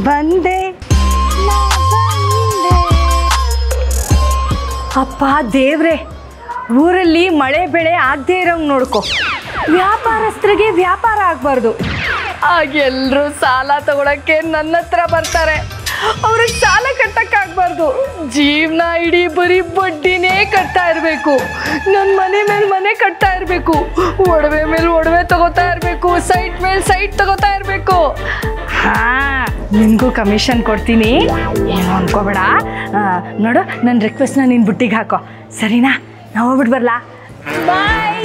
ಬಂದೆ ಅಪ್ಪ ದೇವ್ರೆ, ಊರಲ್ಲಿ ಮಳೆ ಬೆಳೆ ಆಗದೆ ಇರೋಂಗ್ ನೋಡ್ಕೊ. ವ್ಯಾಪಾರಸ್ಥರಿಗೆ ವ್ಯಾಪಾರ ಆಗಬಾರ್ದು. ಆಗ ಎಲ್ಲರೂ ಸಾಲ ತಗೊಳಕ್ಕೆ ನನ್ನ ಹತ್ರ ಬರ್ತಾರೆ. ಅವ್ರಿಗೆ ಸಾಲ ಕಟ್ಟಕ್ಕಾಗಬಾರ್ದು. ಜೀವನ ಇಡೀ ಬರೀ ಬಡ್ಡಿನೇ ಕಟ್ತಾ ಇರಬೇಕು. ನನ್ನ ಮನೆ ಮೇಲೆ ಮನೆ ಕಟ್ತಾ ಇರಬೇಕು. ಒಡವೆ ಮೇಲೆ ಒಡವೆ ತಗೋತಾ ಇರಬೇಕು. ಸೈಟ್ ಮೇಲೆ ಸೈಟ್ ತಗೋತಾ ಇರಬೇಕು. ನಿನಗೂ ಕಮಿಷನ್ ಕೊಡ್ತೀನಿ, ಏನು ಅನ್ಕೋಬೇಡ. ನೋಡು, ನನ್ನ ರಿಕ್ವೆಸ್ಟ್ನ ನೀನು ಬುಟ್ಟಿಗೆ ಹಾಕೋ, ಸರಿನಾ? ನಾವು ಹೋಗ್ಬಿಟ್ಟು ಬರಲಾ? ಬಾಯ್.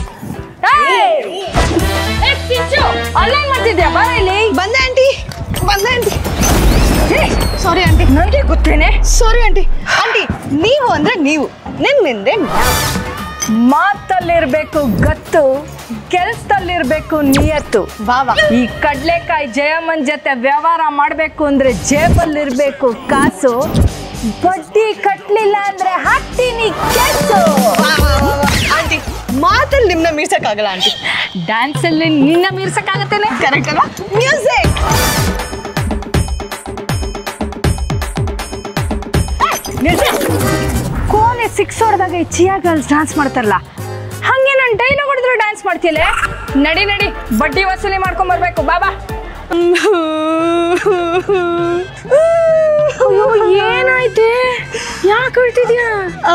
ಆನ್ಲೈನ್ ಮಾಡ್ತಿದ್ಯಾ? ಬಾರ ಇಲ್ಲಿ. ಬಂದೆ ಆಂಟಿ, ಬಂದೆ ಆಂಟಿ. ಸಾರಿ ಆಂಟಿ, ನನಗೆ ಗೊತ್ತೇನೆ. Sorry aunty. ಆಂಟಿ, ನೀವು ಅಂದ್ರೆ ನೀವು, ನಿಮ್ಮಿಂದ್ರೆ ಮಾತಲ್ಲಿರ್ಬೇಕು ಗತ್ತು, ಕೆಲ್ಸದಲ್ಲಿರ್ಬೇಕು ನಿಯತ್ತು. ಬಾವಾ, ಈ ಕಡ್ಲೆಕಾಯಿ ಜಯಮ್ಮನ್ ಜೊತೆ ವ್ಯವಹಾರ ಮಾಡ್ಬೇಕು ಅಂದ್ರೆ ಜೇಬಲ್ಲಿರ್ಬೇಕು ಕಾಸು. ಬಡ್ಡಿ ಕಟ್ಲಿಲ್ಲ ಅಂದ್ರೆ ಹಾಕ್ತೀನಿ ಕೆಲ್ಸು. ಆಂಟಿ, ಮಾತಲ್ಲಿ ನಿಮ್ನ ಮೀರ್ಸಕ್ಕಾಗಲ್ಲ ಆಂಟಿ. ಡ್ಯಾನ್ಸ್ ಅಲ್ಲಿ ನಿನ್ನ ಮೀರ್ಸಕ್ಕಾಗತ್ತೇನೆ. ಕರೆಕ್ಟ್ ಅಲ್ಲ? ಮ್ಯೂಸಿಕ್. ಕೋನೆ 6 ಹೊಡೆದಾಗ ಈ ಚಿಯಾ ಗರ್ಲ್ಸ್ ಡ್ಯಾನ್ಸ್ ಮಾಡ್ತಾರಲ್ಲ, ಹಂಗೆ ನಾನು ಡೈಲಾಗ್ ಹೊಡೆದ್ರು ಡ್ಯಾನ್ಸ್ ಮಾಡ್ತಿಯಲ್ಲ. ನಡಿ ನಡಿ, ಬಡ್ಡಿ ವಸೂಲಿ ಮಾಡ್ಕೊಂಡ್ ಬರ್ಬೇಕು. ಬಾಬಾ. ಅಯ್ಯೋ, ಏನಾಯ್ತೆ? ಯಾಕೆ ಹೇಳ್ತಿದ್ಯಾ?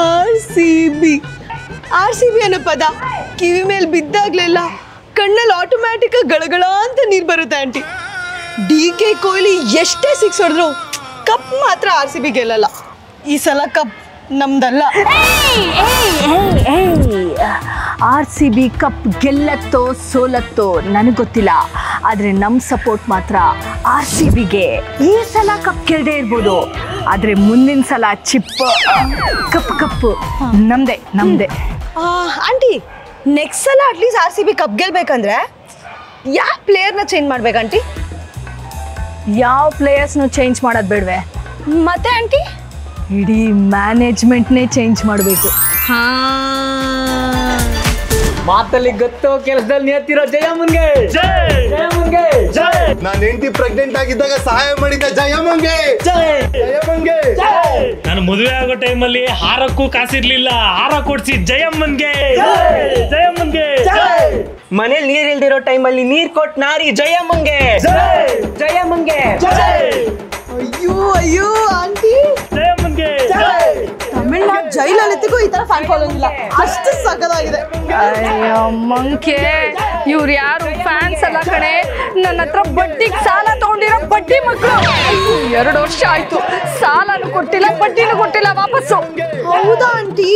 RCB ಅನ್ನೋ ಪದ ಕಿವಿ ಮೇಲೆ ಬಿದ್ದಾಗ್ಲೆಲ್ಲ ಕಣ್ಣಲ್ಲಿ ಆಟೋಮ್ಯಾಟಿಕ್ ಗಳಗಳ ಅಂತ ನೀರು ಬರುತ್ತೆ ಆಂಟಿ. DK ಕೊಹ್ಲಿ ಎಷ್ಟೇ 6 ಹೊಡೆದ್ರು ಕಪ್ ಮಾತ್ರ RCB ಗೆಲ್ಲಲ್ಲ. ಈ ಸಲ ಕಪ್ ನಮ್ದಲ್ಲ. RCB ಕಪ್ ಗೆಲ್ಲತ್ತೋ ಸೋಲತ್ತೋ ನನಗೆ ಗೊತ್ತಿಲ್ಲ, ಆದರೆ ನಮ್ಮ ಸಪೋರ್ಟ್ ಮಾತ್ರ RCBಗೆ. ಈ ಸಲ ಕಪ್ ಗೆಲ್ಲದೆ ಇರ್ಬೋದು, ಆದರೆ ಮುಂದಿನ ಸಲ ಕಪ್ಪು ನಮ್ದೆ. ಆಂಟಿ, ನೆಕ್ಸ್ಟ್ ಸಲ ಅಟ್ಲೀಸ್ಟ್ RCB ಕಪ್ ಗೆಲ್ಬೇಕಂದ್ರೆ ಯಾವ ಪ್ಲೇಯರ್ನ ಚೇಂಜ್ ಮಾಡ್ಬೇಕಂಟಿ? ಯಾವ ಪ್ಲೇಯರ್ಸ್ನು ಚೇಂಜ್ ಮಾಡೋದು ಬೇಡವೆ? ಮತ್ತೆ ಆಂಟಿ, ಇಡೀ ಮ್ಯಾನೇಜ್ಮೆಂಟ್ನೇ ಚೇಂಜ್ ಮಾಡಬೇಕು. ಮಾತಲ್ಲಿ ಗೊತ್ತು, ಕೆಲಸದಲ್ಲಿ ನಿಯತ್ತಿರೋ ಜಯಮ್ಮನ್ಗೆ. ಜಯಮ್ಮನ್ಗೆ ನಾನು ಹೆಂಡತಿ ಪ್ರೆಗ್ನೆಂಟ್ ಆಗಿದ್ದಾಗ ಸಹಾಯ ಮಾಡಿದ್ದ ಜಯಮ್ಮನ್ಗೆ. ನಾನು ಮದುವೆ ಆಗೋ ಟೈಮಲ್ಲಿ ಹಾರಕ್ಕೂ ಕಾಸಿರ್ಲಿಲ್ಲ, ಹಾರ ಕೊಡ್ಸಿ ಜಯಮ್ಮನ್ಗೆ. ಜಯಮ್ಮನ್ಗೆ ಮನೇಲಿ ನೀರ್ ಇಲ್ದಿರೋ ಟೈಮಲ್ಲಿ ನೀರ್ ಕೊಟ್ ನಾರಿ ಜಯಮ್ಮನ್ಗೆ. ಜಯಮ್ಮನ್ಗೆ ಅಯ್ಯೋ ಆಂಟಿ, ಜಯಮ್ಮನ್ಗೆ. ತಮಿಳ್ನಾಡು ಜೈಲಲಿತಿಗೂ ಈ ತರ ಫ್ಯಾನ್ ಫಾಲೋಯಿಂಗ್ ಇಲ್ಲ, ಅಷ್ಟು ಸಖತ್ತಾಗಿದೆ. ಅಯ್ಯೋ ಮಂಕೆ, ಇವ್ರು ಯಾರು ಫ್ಯಾನ್ಸ್ ಅಲ್ಲ ಕಣೆ, ನನ್ನ ಹತ್ರ ಬಡ್ಡಿಗೆ ಸಾಲ ತಗೊಂಡಿರೋ ಬಡ್ಡಿ ಮಕ್ಕಳು. 2 ವರ್ಷ ಆಯ್ತು, ಸಾಲನು ಕೊಟ್ಟಿಲ್ಲ, ಬಡ್ಡಿನೂ ಕೊಟ್ಟಿಲ್ಲ ವಾಪಸ್ಸು. ಹೌದಾ ಆಂಟಿ?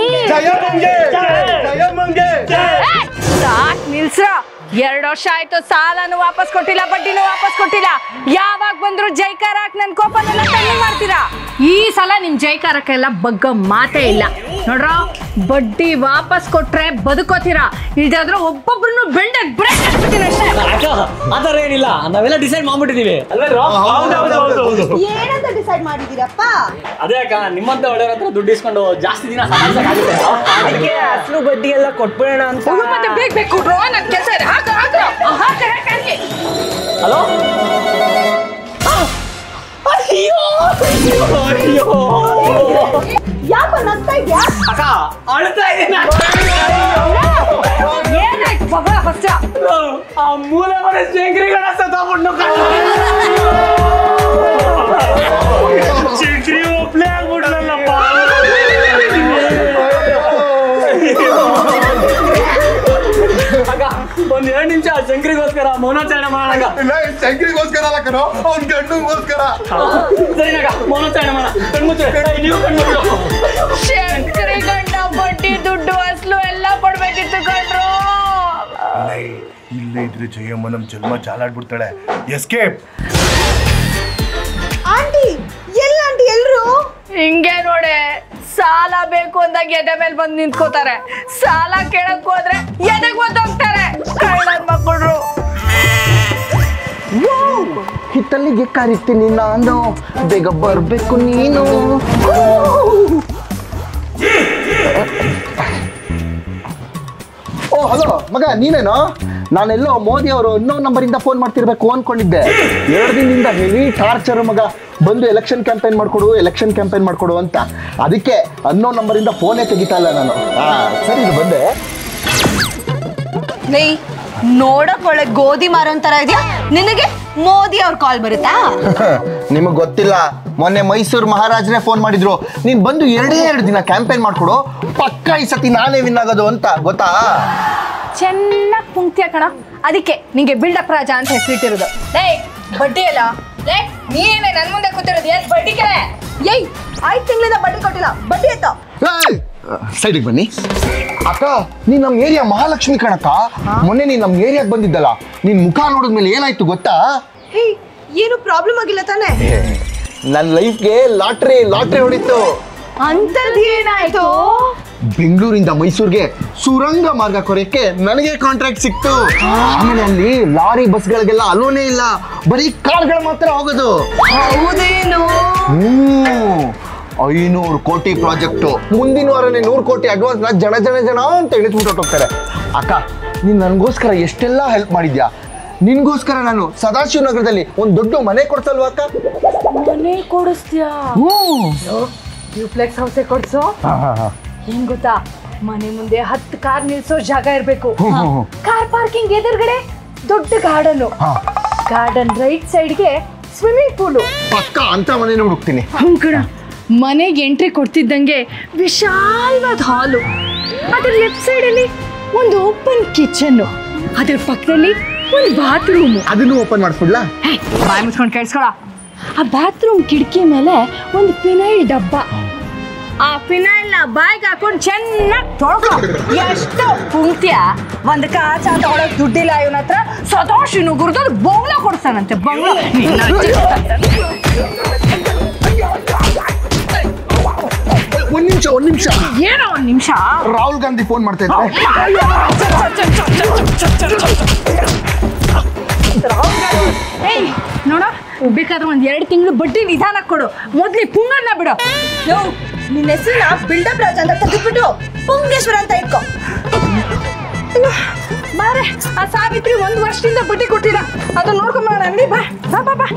ಸಾಕ್ ನಿಲ್ಸ್ರ. 2 ವರ್ಷ ಆಯ್ತು, ಸಾಲನು ವಾಪಸ್ ಕೊಟ್ಟಿಲ್ಲ, ಬಡ್ಡಿನೂ ವಾಪಸ್ ಕೊಟ್ಟಿಲ್ಲ. ಯಾವಾಗ ಬಂದ್ರು ಜೈಕಾರ ಹಾಕಿ ನನ್ನ ಕೋಪನೆಲ್ಲ ತಣ್ಣಗೆ ಮಾಡ್ತೀರಾ. ಈ ಸಲ ನಿಮ್ ಜೈಕಾರಕ್ಕೆಲ್ಲ ಬಗ್ಗ ಮಾತೇ ಇಲ್ಲ ನೋಡ್ರ. ಬಡ್ಡಿ ವಾಪಸ್ ಕೊಟ್ರೆ ಬದುಕೋತೀರಾ, ಇದಾದ್ರೆ ಒಬ್ಬೊಬ್ರು ಬ್ರೆಡ್ ಬ್ರೇಕ್ ಹಾಕ್ಬಿಡ್ತೀನಿ ಅಷ್ಟೇ. ಅದರ ಏನಿಲ್ಲ, ನಾವೆಲ್ಲ ಡಿಸೈಡ್ ಮಾಡ್ಬಿಟ್ಟಿದೀವಿ. ಏನಂತ ಡಿಸೈಡ್ ಮಾಡಿದೀರಪ್ಪ? ಅದೇ ಅಕ್ಕ, ನಿಮ್ಮಂತ ಒಳ್ಳೆಯವ್ರ ಹತ್ರ ದುಡ್ಡು ಇಸ್ಕೊಂಡು ಜಾಸ್ತಿ ದಿನ ಸಾಕಾಗುತ್ತೆ. ಅದಕ್ಕೆ ಅಸಲು ಬಡ್ಡಿ ಎಲ್ಲ ಕೊಟ್ಬಿಡೋಣ ಅಂತ. ಮತ್ತೆ ಬೇಕು ಕೊಡ್ರೋ, ನನ್ನ ಕೆಲಸ ಇದೆ. ಹಲೋ, ಯಾಕೋ ನಗ್ತಾ ಇದ್ಯಾ? ಅಕ್ಕ ಅಳ್ತಾ ಇದ್ದೀನಿ. ಏನಾಯ್ತು ಬಗಳ ಫಸ್ಟ್? ಆ ಮೂಲೆ ಮನೆ ಶಂಕರಿಗಳ ಸತ್ತೋಗ್ಬಿಟ್ಟು ಶಂಕರಿ ಒಬ್ಳೆ ಆಗ್ಬಿಡ್ಲಲ್ಲಪ್ಪ. ಅಕ್ಕ, ಒಂದ್ 2 ನಿಮಿಷ ಶಂಕರಿಗೋಸ್ಕರ ಮೌನಾಚರಣೆ ಮಾಡೋಣ. ಶಂಕರಿಗೋಸ್ಕರ ಅಲ್ಲ ಕಣೋ, ಅವ್ನ ಗಂಡಗೋಸ್ಕರ. ಸರಿನಾಗ ಮೌನಾಚರಣೆ ಮಾಡೋಣ. ಕಣ್ಮುಚ್ಚು, ನೀವು ಕಣ್ಮುಚ್ಚು. ಶಂಕರಿ ಗಂಡ ಬಡ್ಡಿ ದುಡ್ಡು ಅಸಲು ಎಲ್ಲ ಕೊಡ್ಬೇಕಿತ್ತು ಕಣ್ರು. ಇಲ್ಲೇ ಇದ್ರೆ ಜಯಮ್ಮ ನಮ್ ಜನ್ಮ ಜಾಲಾಡ್ಬಿಡ್ತಾಳೆ. ಎಸ್ಕೇಪ್. ಆಂಟಿ, ಎಲ್ಲ ಆಂಟಿ ಎಲ್ರು? ಹಿಂಗೆ ನೋಡೆ, ಸಾಲ ಬೇಕು ಅಂದಾಗ ಎದೆ ಮೇಲೆ ಬಂದು ನಿಂತ್ಕೋತಾರೆ, ಸಾಲ ಕೇಳಕ್ ಹೋದ್ರೆ ಎದೆಗೆ ಬಂದು ಹೋಗ್ತಾರೆ ಕಳ್ಳನ ಮಕ್ಕಳು. ಹಿತ್ತಲ್ಲಿಗೆ ಕರಿತೀನಿ ನಾನು, ಬೇಗ ಬರ್ಬೇಕು ನೀನು. ಓ ಹಲೋ ಮಗ, ನೀನೇನೋ? ನಾನೆಲ್ಲೋ ಮೋದಿ ಅವರು ಇನ್ನೊಂದು ನಂಬರಿಂದ ಫೋನ್ ಮಾಡ್ತಿರ್ಬೇಕು ಅನ್ಕೊಂಡಿದ್ದೆ. 2 ದಿನದಿಂದ ಹೆವಿ ಟಾರ್ಚರ್ ಮಗ, ಬಂದು ಎಲೆಕ್ಷನ್ ಕ್ಯಾಂಪೇನ್ ಮಾಡ್ಕೊಡು ಅಂತ. ಅದಕ್ಕೆ ಅನ್ನೋನ್ ನಂಬರಿಂದ ಫೋನೇ ತೆಗಿತಾ ಇಲ್ಲ ನಾನು. ಸರಿ ಇದು ಬಂದೆ. ಲೇ ನೋಡಕ್ ಒಳ್ಳೆ ಗೋಧಿ ಮಾರೋನ್ ತರ ಇದೆಯಾ, ನಿನಗೆ ಮೋದಿ ಅವ್ರ ಕಾಲ್ ಬರುತ್ತಾ? ನಿಮಗ್ ಗೊತ್ತಿಲ್ಲ, ಮೊನ್ನೆ ಮೈಸೂರು ಮಹಾರಾಜರೇ ಫೋನ್ ಮಾಡಿದ್ರು, ನೀನ್ ಬಂದು 2 ದಿನ ಕ್ಯಾಂಪೇನ್ ಮಾಡ್ಕೊಡು, ಪಕ್ಕ ಈ ಸತಿ ನಾನೇ ವಿನ್ ಆಗೋದು ಅಂತ. ಗೊತ್ತಾ? ಚೆನ್ನಾಗಿ ಪುಂಕ್ತಿಯ ಕಣ, ಅದಕ್ಕೆ ನಿಂಗೆ ಬಿಲ್ಡಪ್ ರಾಜ ಅಂತ ಹೆಸರಿಟ್ಟಿರೋದು. ಲೇ ಬಡ್ಡಿ ಅಲ್ಲ, ಲೇ ನೀನೇ ನನ್ ಮುಂದೆ ಕೂತಿರೋದು, ಏನ್ ಬಡ್ಡಿ ಕಡೆ? ಏಯ್ 5 ತಿಂಗಳಿಂದ ಬಡ್ಡಿ ಕೊಟ್ಟಿಲ್ಲ, ಬಡ್ಡಿ ಆಯ್ತಾ? ಸೈಡಿಗೆ ಬನ್ನಿ. ಅಕ್ಕ, ನೀನ್ ನಮ್ ಏರಿಯಾ ಮಹಾಲಕ್ಷ್ಮಿ ಕಣಕ್ಕ. ಮೊನ್ನೆ ನೀನ್ ನಮ್ ಏರಿಯಾಗ್ ಬಂದಿದ್ದಲ್ಲ, ನಿನ್ ಮುಖ ನೋಡಿದ್ಮೇಲೆ ಏನಾಯ್ತು ಗೊತ್ತಾ? ಏನು ಪ್ರಾಬ್ಲಮ್ ಆಗಿಲ್ಲ ತಾನೆ? ನನ್ನ ಲೈಫ್ಗೆ ಲಾಟ್ರಿ ಹೊಡಿತು. ಅಂತದ್ ಏನಾಯ್ತು? ಬೆಂಗಳೂರಿಂದ ಮೈಸೂರಿಗೆ ಸುರಂಗ ಮಾರ್ಗ ಕೊರೆಯಕ್ಕೆ ನನಗೆ ಕಾಂಟ್ರಾಕ್ಟ್ ಸಿಕ್ತು. ಆಮೇಲೆ ಅಲ್ಲಿ ಲಾರಿ ಬಸ್ಗಳಿಗೆಲ್ಲ ಅಲೋನೇ ಇಲ್ಲ, ಬರೀ ಕಾರ್ಗಳು ಮಾತ್ರ ಹೋಗೋದು. ಹೌದೇನು? 500 ಕೋಟಿ ಪ್ರಾಜೆಕ್ಟು. ಮುಂದಿನ ವಾರನೇ 100 ಕೋಟಿ ಅಡ್ವಾನ್ಸ್ ನ ಜನ ಅಂತ ಎಣಿಸ್ಬಿಟ್ಟು ಹೋಗ್ತಾರೆ. ಅಕ್ಕ, ನೀನ್ ನನಗೋಸ್ಕರ ಎಷ್ಟೆಲ್ಲ ಹೆಲ್ಪ್ ಮಾಡಿದ್ಯಾ. ನಿನ್ಗೋಸ್ಕರ ನಾನು ಸದಾಶಿವನಗರದಲ್ಲಿ ಒಂದು ದೊಡ್ಡ ಮನೆ ಕೊಡ್ಸಲ್ವಾ ಅಕ್ಕ? ಮನೆ ಕೊಡಿಸ್ತೀಯಾ? ಡ್ಯೂಪ್ಲೆಕ್ಸ್ ಹೌಸೇ ಕೊಡ್ಸೋ. ಹೆಂಗ್ ಗೊತ್ತಾ, ಮನೆ ಮುಂದೆ 10 ಕಾರ್ ನಿಲ್ಸೋ ಜಾಗ ಇರ್ಬೇಕು. ಕಾರ್ ಪಾರ್ಕಿಂಗ್ ಎದುರುಗಡೆ ದೊಡ್ಡ ಗಾರ್ಡನ್ ರೈಟ್ ಸೈಡ್ಗೆ ಸ್ವಿಮ್ಮಿಂಗ್ ಪೂಲು. ಪಕ್ಕ ಅಂತ ಮನೆ ಹುಡುಕ್ತೀನಿ. ಮನೆಗೆ ಎಂಟ್ರಿ ಕೊಡ್ತಿದ್ದಂಗೆ ವಿಶಾಲವಾದ ಹಾಲು, ಅದ್ರ ಲೆಫ್ಟ್ ಸೈಡ್ ಅಲ್ಲಿ ಒಂದು ಓಪನ್ ಕಿಚನ್, ಅದ್ರ ಪಕ್ಕದಲ್ಲಿ ಒಂದು ಬಾತ್ರೂಮ್. ಅದನ್ನು ಓಪನ್ ಮಾಡಿಸ್ಬಿಡ್ಲಾ? ಬಾಯ್ ಮುಚ್ಕೊಂಡು ಕೇಳಿಸ್ಕೊಳ. ಆ ಬಾತ್ರೂಮ್ ಕಿಟಕಿ ಮೇಲೆ ಒಂದು ಫಿನೈಲ್ ಡಬ್ಬ. ಆ ಫಿನೈಲ್ನ ಬಾಯ್ಗೆ ಹಾಕೊಂಡು ಚೆನ್ನಾಗಿ ತೊಳ್ಕೊ. ಎಷ್ಟು ಪುಂಕ್ತಿಯ, ಒಂದು ಕಾಚ ತಗೊಳಕ್ ದುಡ್ಡಿಲ್ಲ ಇವನ ಹತ್ರ. ಸದಾಶಿವನು ಗುರುದ ಬಂಗ್ಲಾ ಕೊಡ್ತಾನಂತೆ, ಬಂಗ್ಲಾ. ಒಂದ್ ನಿಮಿಷ ಏನೋ 1 ನಿಮಿಷ. ರಾಹುಲ್ ಗಾಂಧಿ ಫೋನ್ ಮಾಡ್ತಾ ಇದ್ದಾರೆ. ಏಯ್ ನೋಡ, ಬೇಕಾದ್ರೆ 1-2 ತಿಂಗಳು ಬಡ್ಡಿ ನಿಧಾನ ಕೊಡು, ಮೊದ್ಲಿ ಪುಂಗನ್ನ ಬಿಡು. ನಿನ್ನ ಹೆಸರನ್ನ ಬಿಲ್ಡಪ್ ರಾಜ ಅಂತ ತೆಗೆದ್ಬಿಟ್ಟು ಪುಂಗೇಶ್ವರ ಅಂತ ಇಟ್ಕೋ. ಬಾರೆ, ಆ ಸಾವಿತ್ರಿ 1 ವರ್ಷದಿಂದ ಬಡ್ಡಿ ಕೊಟ್ಟಿಲ್ಲ, ಅದು ನೋಡ್ಕೊಂಬರೋಣ. ಅಂಗಡಿ ಬಾ ಬಾ ಬಾ.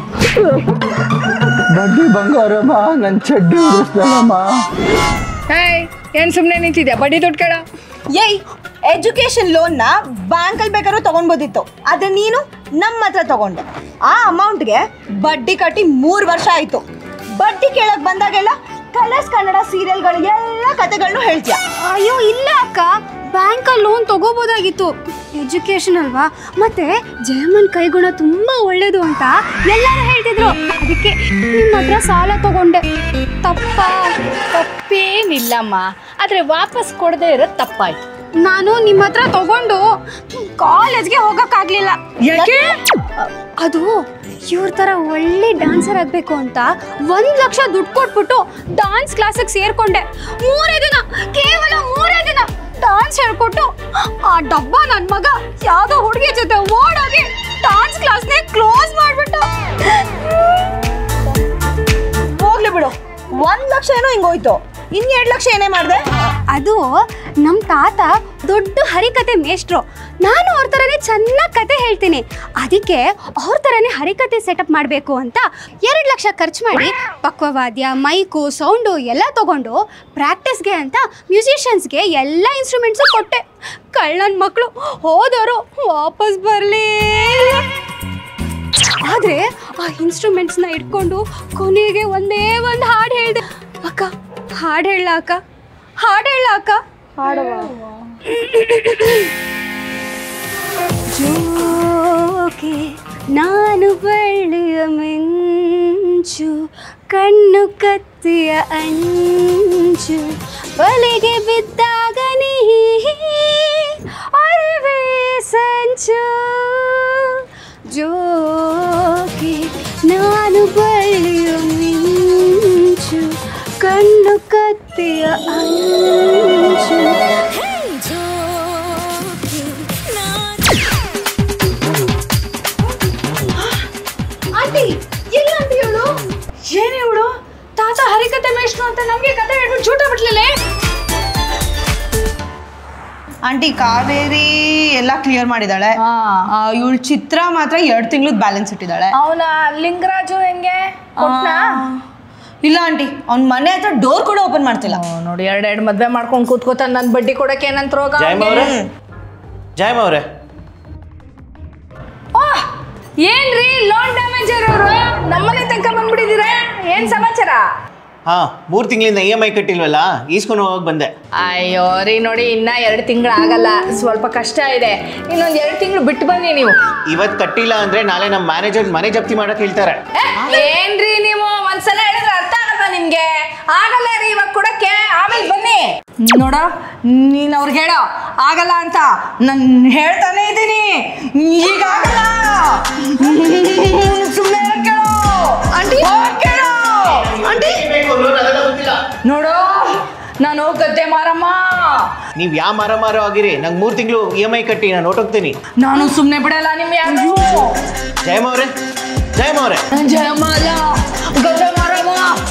ಬಡ್ಡಿ ಬಂಗಾರಮ್ಮ, ನನ್ ಚಡ್ಡಿ ಉಡಿಸ್ತಾನಮ್ಮ. ಏಯ್ ಏನ್ ಸುಮ್ಮನೆ ನಿಂತಿದ್ಯಾ? ಬಡ್ಡಿ ದುಡ್ಡು ಕೇಳ. ಏಯ್ ಎಜುಕೇಶನ್ ಲೋನ್ನ ಬ್ಯಾಂಕಲ್ಲಿ ಬೇಕಾದ್ರೂ ತಗೊಂಡ್ಬೋದಿತ್ತು, ಆದ್ರೆ ನೀನು ನಮ್ಮ ಹತ್ರ ತಗೊಂಡೆ. ಆ ಅಮೌಂಟ್ಗೆ ಬಡ್ಡಿ ಕಟ್ಟಿ 3 ವರ್ಷ ಆಯ್ತು. ಬಡ್ಡಿ ಕೇಳಕ್ ಬಂದಾಗೆಲ್ಲ ಕಲರ್ಸ್ ಕನ್ನಡ ಸೀರಿಯಲ್ಗಳು ಎಲ್ಲ ಕತೆಗಳನ್ನು ಹೇಳ್ತೀಯ. ಅಯ್ಯೋ ಇಲ್ಲ ಅಕ್ಕ, ಬ್ಯಾಂಕಲ್ಲಿ ಲೋನ್ ತಗೋಬೋದಾಗಿತ್ತು, ಎಜುಕೇಶನ್ ಅಲ್ವಾ. ಮತ್ತೆ ಜಯಮ್ಮನ್ ಕೈಗುಣ ತುಂಬಾ ಒಳ್ಳೇದು ಅಂತ ಎಲ್ಲರೂ ಹೇಳ್ತಿದ್ರು, ಅದಕ್ಕೆ ನಿಮ್ಮ ಹತ್ರ ಸಾಲ ತಗೊಂಡೆ. ತಪ್ಪೇನಿಲ್ಲಮ್ಮ, ಆದ್ರೆ ವಾಪಸ್ ಕೊಡದೆ ಇರೋದು ತಪ್ಪಾಯ್ತು. ನಾನು ನಿಮ್ಮ ಹತ್ರ ತಗೊಂಡು ಕಾಲೇಜ್ಗೆ ಹೋಗಕ್ಕಾಗ್ಲಿಲ್ಲ. ಯಾಕೆ? ಅದು ಇವ್ರ ತರ ಒಳ್ಳೆ ಡಾನ್ಸರ್ ಆಗ್ಬೇಕು ಅಂತ 1 ಲಕ್ಷ ದುಡ್ಡು ಕೊಟ್ಬಿಟ್ಟು ಡಾನ್ಸ್ ಕ್ಲಾಸಿಗೆ ಸೇರ್ಕೊಂಡೆ. 3 ದಿನ, ಕೇವಲ 3 ದಿನ ಡಾನ್ಸ್ ಹೇಳ್ಕೊಟ್ಟು ಆ ಡಬ್ಬ ನನ್ ಮಗ ಯಾವ್ದೋ ಹುಡುಗಿ ಜೊತೆ ಓಡೋಗಿ ಡಾನ್ಸ್ ಕ್ಲಾಸ್ನೇ ಕ್ಲೋಸ್ ಮಾಡ್ಬಿಟ್ಟ. ಹೋಗ್ಲಿ ಬಿಡು, 1 ಲಕ್ಷ ಏನೋ ಹಿಂಗೋಯ್ತು, ಇನ್ 2 ಲಕ್ಷ ಏನೇ ಮಾಡಿದೆ? ಅದು ನಮ್ಮ ತಾತ ದೊಡ್ಡ ಹರಿಕತೆ ಮೇಷ್ಟ್ರು. ನಾನು ಅವ್ರ ಥರನೇ ಚೆನ್ನಾಗಿ ಕತೆ ಹೇಳ್ತೀನಿ, ಅದಕ್ಕೆ ಅವ್ರ ಥರನೇ ಹರಿಕತೆ ಸೆಟಪ್ ಮಾಡಬೇಕು ಅಂತ 2 ಲಕ್ಷ ಖರ್ಚು ಮಾಡಿ ಪಕ್ವವಾದ್ಯ, ಮೈಕು, ಸೌಂಡು ಎಲ್ಲ ತಗೊಂಡು ಪ್ರಾಕ್ಟೀಸ್ಗೆ ಅಂತ ಮ್ಯೂಸಿಷಿಯನ್ಸ್ಗೆ ಎಲ್ಲ ಇನ್ಸ್ಟ್ರೂಮೆಂಟ್ಸು ಕೊಟ್ಟೆ. ಕಳ್ಳನ ಮಕ್ಕಳು ಹೋದವರು ವಾಪಸ್ ಬರಲೇ ಇಲ್ಲ. ಆದರೆ ಆ ಇನ್ಸ್ಟ್ರೂಮೆಂಟ್ಸ್ನ ಇಟ್ಕೊಂಡು ಕೊನೆಗೆ ಒಂದೇ ಒಂದು ಹಾಡು ಹೇಳಿದೆ. ಅಕ್ಕ ಹಾಡು ಹೇಳ ಅಕ್ಕ, ಹಾಡು ಹೇಳ ಅಕ್ಕ. ಜೋಕೆ ನಾನು ಬಳ್ಳಿಯ ಮಿಂಚು, ಕಣ್ಣು ಕತ್ತಿಯ ಅಂಚು, ಬಲೆಗೆ ಬಿದ್ದಾಗ ನೀ ಅರಿವೇ ಸಂಚು. ಜೋಕೆ ನಾನು ಬಳ್ಳಿಯ ಮಿಂಚು, ಕಣ್ಣು ಕತ್ತಿಯ ಅಂಚು. ಆಂಟಿ ಎಲ್ಲ ಆಂಟಿ ಹೇಳು. ಏನೇ ಇವಳು? ತಾತ ಹರಿಕತೆ ಮೇಷ್ಟ್ರು ಅಂತ ನಮ್ಗೆ ಕತೆ ಹೇಳ್ಬಿಟ್ಟು ಚೂಟ ಬಿಟ್ಲೇ. ಆಂಟಿ ಕಾವೇರಿ ಎಲ್ಲ ಕ್ಲಿಯರ್ ಮಾಡಿದಾಳೆ. ಇವಳು ಚಿತ್ರ ಮಾತ್ರ 2 ತಿಂಗಳು ಬ್ಯಾಲೆನ್ಸ್ ಇಟ್ಟಿದ್ದಾಳೆ. ಅವನ ಲಿಂಗರಾಜು ಹೆಂಗೆ ಕೊಟ್ನಾ? ಇಲ್ಲ ಆಂಟಿ, ಅವ್ನ ಮನೆ ಹತ್ರ ಡೋರ್ ಕೂಡ ಓಪನ್ ಮಾಡ್ತಿಲ್ಲ. ನೋಡಿ 2 ಮದ್ವೆ ಮಾಡ್ಕೊಂಡು ಕೂತ್ಕೋತಾನ. ನನ್ ಬಡ್ಡಿ ಕೊಡಕ್ಕೆ ಏನಂತ ರೋಗ? ಜಯಮ್ಮ ಅವ್ರೆ ಏನ್ರಿ ಲೋನ್ ಡ್ಯಾಮೇಜರ್ ಅವರು ನಮ್ಮನೆ ತನಕ ಬಂದ್ಬಿಟ್ಟಿದ್ದೀರಾ? ಏನ್ ಸಮಾಚಾರ? 3 ತಿಂಗಳಿಂದ EMI ಕಟ್ಟಿಲ್ವಲ್ಲ, ಈಸ್ಕೊಂಡು ಹೋಗಕ್ ಬಂದೆ. ಅಯ್ಯೋ ರೀ ನೋಡಿ, ಇನ್ನ 2 ತಿಂಗಳು ಆಗಲ್ಲ, ಸ್ವಲ್ಪ ಕಷ್ಟ ಇದೆ. ಇನ್ನೊಂದ್ 2 ತಿಂಗಳು ಬಿಟ್ಟು ಬನ್ನಿ ನೀವು. ಇವತ್ತು ಕಟ್ಟಿಲ್ಲ ಅಂದ್ರೆ ನಾಳೆ ನಮ್ಮ ಮ್ಯಾನೇಜರ್ ಮನೆ ಜಪ್ತಿ ಮಾಡಕ್ ಹೇಳ್ತಾರೆ. ಏನ್ರಿ ನೀವು ಒಂದ್ಸಲ ಹೇಳಿದ್ರೆ ಅರ್ಥ ಆಗಲ್ಲ ನಿಮ್ಗೆ? ಆಗಲ್ಲ ರೀ ಇವಾಗ ಕೊಡಕ್ಕೆ, ಆಮೇಲೆ ಬನ್ನಿ. ನೋಡ, ನೀನ್ ಅವ್ರಿಗೆ ಹೇಳೋ ಆಗಲ್ಲ ಅಂತ. ನಾನು ಹೇಳ್ತಾನೆ ಇದ್ದೀನಿ, ಈಗ ಆಗಲ್ಲ. ಸುಮ್ಮನೆ ಕೇಳೋ ಆಂಟಿ, ಕೇಳೋ ಆಂಟಿ. ನೋಡು, ನಾನು ಗದ್ದೆ ಮಾರಮ್ಮ. ನೀವ್ ಯಾವ ಮಾರೋ ಆಗಿರಿ, ನಂಗೆ 3 ತಿಂಗಳು EMI ಕಟ್ಟಿ ನಾನು ಹೊಟ್ಟೋಗ್ತೀನಿ. ನಾನು ಸುಮ್ಮನೆ ಬಿಡಲ್ಲ ನಿಮ್ ಯಾರು. ಜಯಮ್ಮ ಅವ್ರೆ ಜಯಮ್ಮ ಅಲ್ಲ, ಗದ್ದೆ ಮಾರಮ್ಮ.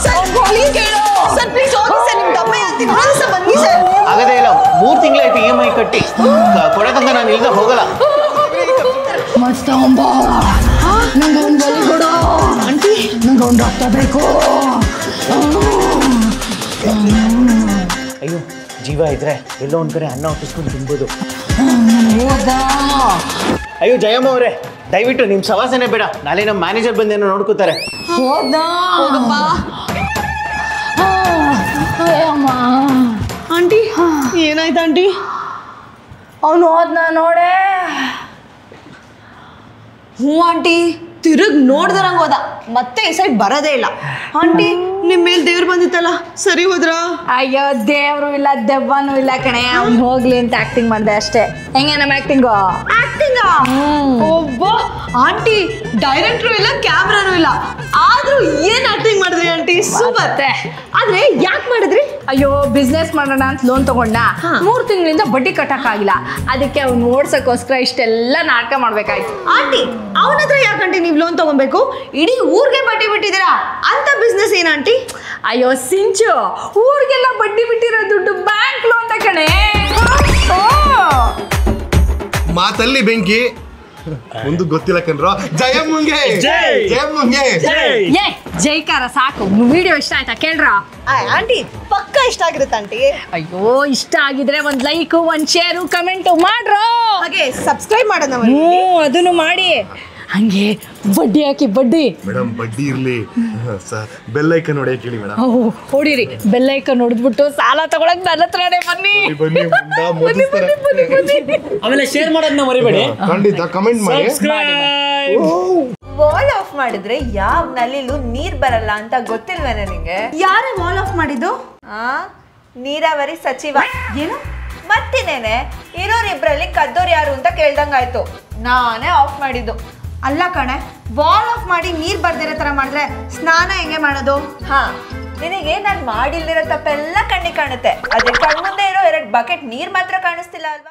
ಆಗದೇ ಇಲ್ಲ, 3 ತಿಂಗಳಾಯ್ತು EMI ಕಟ್ಟಿ. ಕೊಡತಂಕ ನಾನು ಇಲ್ದ ಹೋಗಲ್ಲ. ಮಸ್ತ್ ಅಂಬ, ನಂಗೆ ಒಂದು ಬಲಿ ಕೊಡು ಆಂಟಿ, ನಂಗೆ ಒಂದು ರಕ್ತ ಬೇಕು. ಅಯ್ಯೋ, ಜೀವ ಇದ್ರೆ ಎಲ್ಲೋ ಒಂದ್ ಕಡೆ ಅನ್ನ ಹೊಟ್ಟಿಸ್ಕೊಂಡು ತಿನ್ಬೋದು. ಅಯ್ಯೋ ಜಯಮ್ಮ ಅವರೇ, ದಯವಿಟ್ಟು ನಿಮ್ ಸವಾಸನೆ ಬೇಡ. ನಾಳೆ ನಮ್ಮ ಮ್ಯಾನೇಜರ್ ಬಂದೇನೋ ನೋಡ್ಕೋತಾರೆ. ಆಂಟಿ ಏನಾಯ್ತು ಆಂಟಿ? ಅವನು ಹೋದ್ನ ನೋಡೆ. ಹ್ಞೂ ಆಂಟಿ, ತಿರುಗ್ ನೋಡ್ದಂಗ ಹೋದ, ಮತ್ತೆ ಈ ಸೈಡ್ ಬರೋದೇ ಇಲ್ಲ. ಆಂಟಿ ನಿಮ್ ಮೇಲೆ ದೇವ್ರು ಬಂದಿತ್ತಲ್ಲ, ಸರಿ ಹೋದ್ರಾ? ಅಯ್ಯೋ, ದೇವ್ರು ಇಲ್ಲ ದೆವ್ವನೂ ಇಲ್ಲ ಕಣೆ. ಅವ್ನು ಹೋಗ್ಲಿ ಅಂತ ಆಕ್ಟಿಂಗ್ ಮಾಡಿದೆ ಅಷ್ಟೇ. ಹೆಂಗೆ ನಮ್ಮ ಆಕ್ಟಿಂಗು? ಆಕ್ಟಿಂಗ್ ಒಬ್ಬ ಆಂಟಿ, ಡೈರೆಕ್ಟ್ರು ಇಲ್ಲ, ಕ್ಯಾಮ್ರಾನು ಇಲ್ಲ, ಆದ್ರೂ ಏನ್ ಆಕ್ಟಿಂಗ್ ಮಾಡಿದ್ರಿ ಆಂಟಿ, ಸೂಪರ್. ಆದ್ರೆ ಯಾಕೆ ಮಾಡಿದ್ರಿ? ಅಯ್ಯೋ, ಬಿಸ್ನೆಸ್ ಮಾಡೋಣ ಅಂತ ಲೋನ್ ತಗೊಂಡ 3 ತಿಂಗಳಿಂದ ಬಡ್ಡಿ ಕಟ್ಟಕ್ಕಾಗಿಲ್ಲ. ಅದಕ್ಕೆ ಅವ್ನು ಓಡ್ಸಕ್ಕೋಸ್ಕರ ಇಷ್ಟೆಲ್ಲ ನಾಟಕ ಮಾಡ್ಬೇಕಾಯ್ತು. ಆಂಟಿ ಅವನ ಹತ್ರ ಯಾಕಂಟಿ ನೀವು ಲೋನ್ ತಗೊಬೇಕು? ಇಡೀ ಊರ್ಗೆ ಬಡ್ಡಿ ಬಿಟ್ಟಿದ್ದೀರಾ, ಅಂತ ಬಿಸ್ನೆಸ್ ಏನ್ ಆಂಟಿ? ಅಯ್ಯೋ ಸಿಂಚು, ಊರಿಗೆಲ್ಲ ಬಡ್ಡಿ ಬಿಟ್ಟಿರೋ ದುಡ್ಡು ಬ್ಯಾಂಕ್ ಲೋನ್ ಕಣೆ. ಮಾತಲ್ಲಿ ಬೆಂಕಿ, ಮುಂದೆ ಗೊತ್ತಿಲ್ಲ ಕಣ್ರೋ. ಜಯಮ್ಮಂಗೆ ಜಯಮ್ಮಂಗೆ. ಏ ಜೈಕಾರ ಸಾಕು. ವಿಡಿಯೋ ಇಷ್ಟ ಆಯ್ತಾ ಕೇಳ್ರ? ಆಂಟಿ ಪಕ್ಕ ಇಷ್ಟ ಆಗಿರುತ್ತೆ ಆಂಟಿ. ಅಯ್ಯೋ, ಇಷ್ಟ ಆಗಿದ್ರೆ ಒಂದ್ ಲೈಕ್, ಒಂದ್ ಶೇರು, ಕಮೆಂಟ್ ಮಾಡ್ರೋ. ಹಾಗೆ ಸಬ್ಸ್ಕ್ರೈಬ್ ಮಾಡೋಣ. ಅದನ್ನು ಮಾಡಿ. ಹಂಗೆ ಬಡ್ಡಿ ಹಾಕಿ ಬಡ್ಡಿ. ಮೇಡಮ್ ಬಡ್ಡಿ ಇರ್ಲಿ, ಬೆಲ್ ಐಕನ್ ಹೊಡೆಯಕ್ಕೆ ಹೇಳಿ ಮೇಡಮ್. ಹೊಡಿರಿ, ಬೆಲ್ ಐಕನ್ ಹೊಡೆದ್ಬಿಟ್ಟು ಸಾಲ ತಗೊಳಕ್ ನನ್ನ ಹತ್ರನೇ ಬನ್ನಿ. ಆಮೇಲೆ ಶೇರ್ ಮಾಡೋದನ್ನ ಮರಿಬೇಡಿ. ಖಂಡಿತ ಕಮೆಂಟ್ ಮಾಡಿ. ವಾಲ್ ಆಫ್ ಮಾಡಿದ್ರೆ ಯಾವ ನಲ್ಲಿಲೂ ನೀರ್ ಬರಲ್ಲ ಅಂತ ಗೊತ್ತಿಲ್ವೇನೆ ನಿಂಗೆ? ಯಾರೇ ವಾಲ್ ಆಫ್ ಮಾಡಿದ್ದು? ನೀರಾವರಿ ಸಚಿವ. ಏನು ಮತ್ತಿನೇನೆ? ಇರೋರಿಬ್ರಲ್ಲಿ ಕದ್ದೋರು ಯಾರು ಅಂತ ಕೇಳ್ದಂಗಾಯ್ತು. ನಾನೇ ಆಫ್ ಮಾಡಿದ್ದು. ಅಲ್ಲ ಕಣೆ, ವಾಲ್ ಆಫ್ ಮಾಡಿ ನೀರ್ ಬರ್ದಿರೋ ತರ ಮಾಡಿದ್ರೆ ಸ್ನಾನ ಹೆಂಗೆ ಮಾಡೋದು? ನಿನಗೆ ನಾನು ಮಾಡಿಲ್ದಿರೋ ತಪ್ಪೆಲ್ಲ ಕಣ್ಣಿಗೆ ಕಾಣುತ್ತೆ, ಅದೇ ಕಣ್ಮುಂದೆ ಇರೋ 2 ಬಕೆಟ್ ನೀರ್ ಮಾತ್ರ ಕಾಣಿಸ್ತಿಲ್ಲ ಅಲ್ವಾ?